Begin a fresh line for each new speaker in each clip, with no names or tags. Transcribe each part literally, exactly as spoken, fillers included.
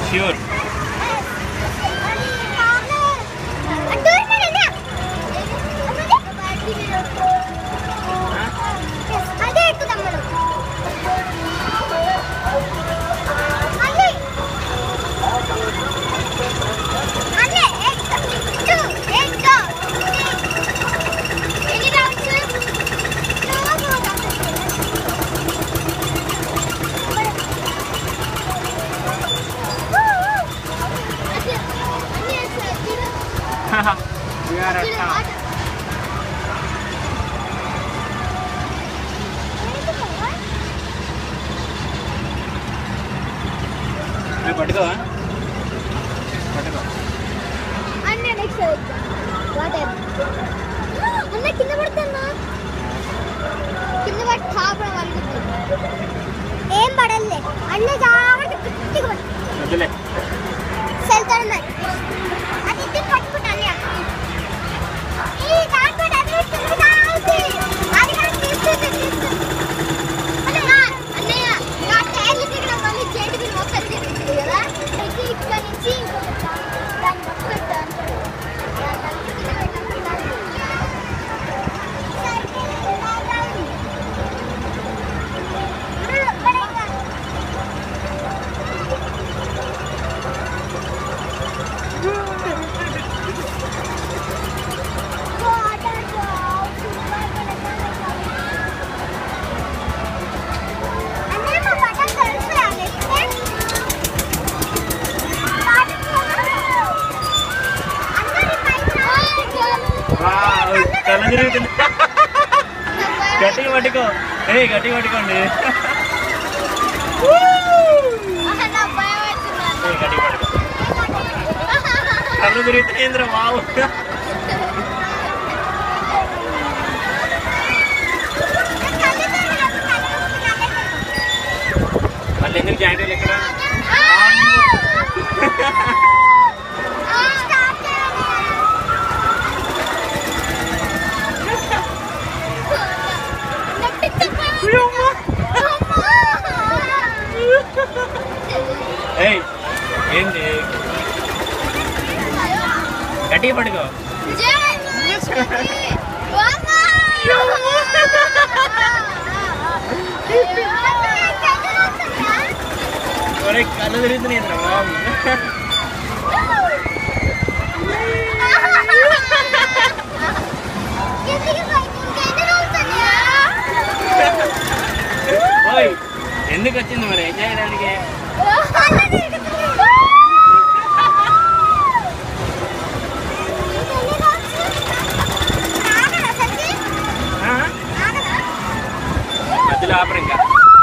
Sure. పట్టుకో పట్టుకో
కింద పడుతున్నా కింద పడి కాపడం వాళ్ళు ఏం పడలే అన్నీ జాగ్రత్త
వద్దులే
సెల్తాడు మరి అది ఇది పట్టుకుంటాను ఈ దాంట్లో అది తిరుగుతాది అది కూడా తీస్తుంది తీస్తుంది అన్నయ్య అన్నయ్య నా టైర్లు తిరగడం వల్ల చేతికి మొక్కలు తిరుగుతుంది కదా అయితే ఇక్కడ నుంచి ఇంకొక దాన్ని పట్టుకుంటాను
కళ్ళు తిరుగుతుంది. గట్టిగా పట్టుకో ఏ గట్టిగా పట్టుకోండి గట్టిగా పట్టుకో కళ్ళు తిరుగుతుంది. బావు మళ్ళీ ఎందుకు జాయింట్ ఎక్కడ ఏంటి గట్టిగా పట్టుకో కళ్ళు తిరుగుతున్నాయి బాబు ఎందుకు వచ్చింది మరి ఏం చేయడానికి మధ్యలో ఆపరు ఇంకా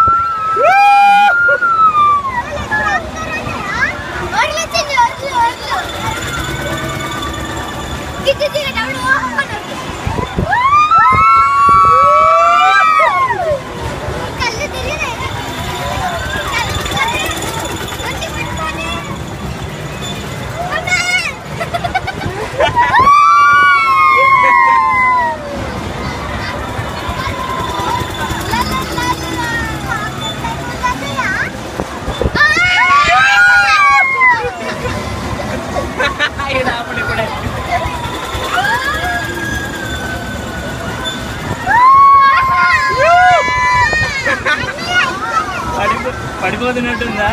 పడిపోతున్నట్టుందా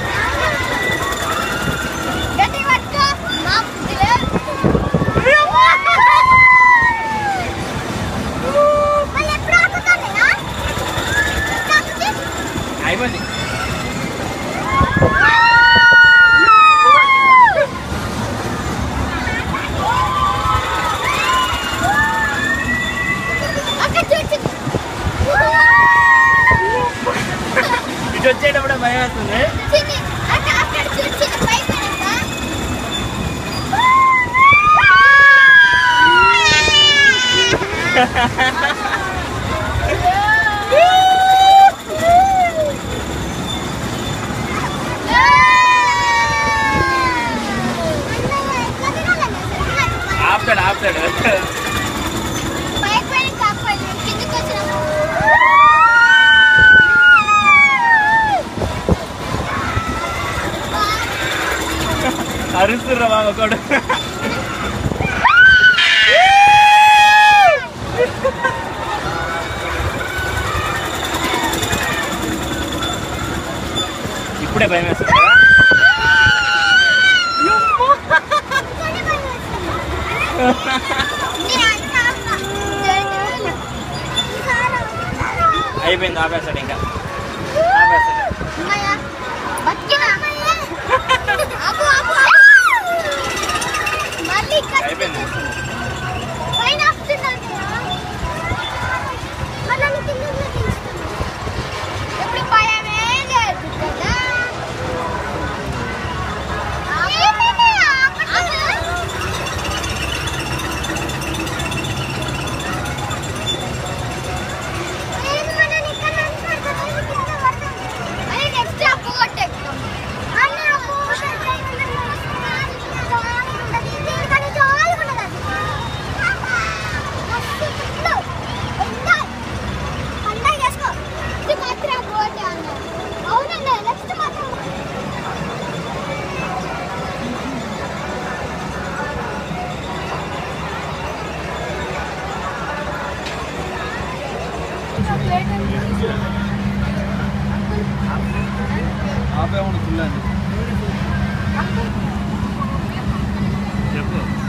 అయిపోయింది ఇటు వచ్చేటప్పుడు భయం వస్తుంది ఆపుతాడు ఆపుతాడు అరుస్తుర్రా బాబు ఒకడు. ఇప్పుడే భయం వేస్తుంది. అయిపోయింది, ఆపేస్తాడు ఇంకా ఆపేస్తాడు. అయిపోయింది.
ఆపే ఉండు
చెప్పు.